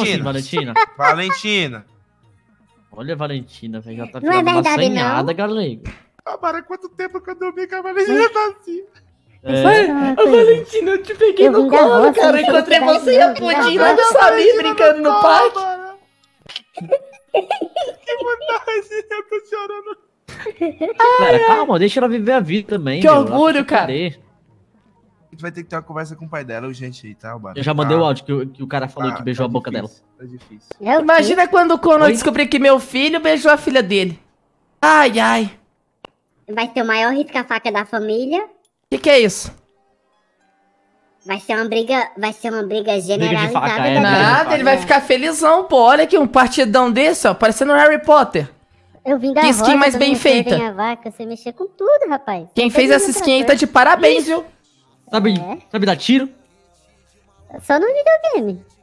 assim, Valentina? Valentina. Olha a Valentina, velho. Já tá Não é ficando uma verdade, assanhada, galego. Para quanto tempo que eu dormi que a Valentina tá assim? É. Valentina, eu te peguei no colo, cara. Eu encontrei você e a Pudim lá do Samir brincando no parque. Que vontade, eu tô chorando. Pera, calma, deixa ela viver a vida também. Que meu. orgulho, Ela cara. querer. A gente vai ter que ter uma conversa com o pai dela urgente aí, tá, Bárbara? Eu já mandei o áudio que o cara falou que beijou a boca dela. Tá difícil. É o quê? Imagina quando o Conan Oi? descobrir que meu filho beijou a filha dele. Ai, ai. Vai ser o maior risca-faca da família. Que é isso? Vai ser uma briga generalizada. faca, da é, vida. Nada, ele vai ficar felizão, pô. Olha aqui, um partidão desse, ó. Parecendo o Harry Potter. Eu vim da Que skin roça, mais tô bem mexendo feita. em a vaca, você mexer com tudo, rapaz. Quem Você fez tá essa fazendo skin aí outra tá de parabéns, viu? Sabe, É. sabe dar tiro? coisa. Só no videogame.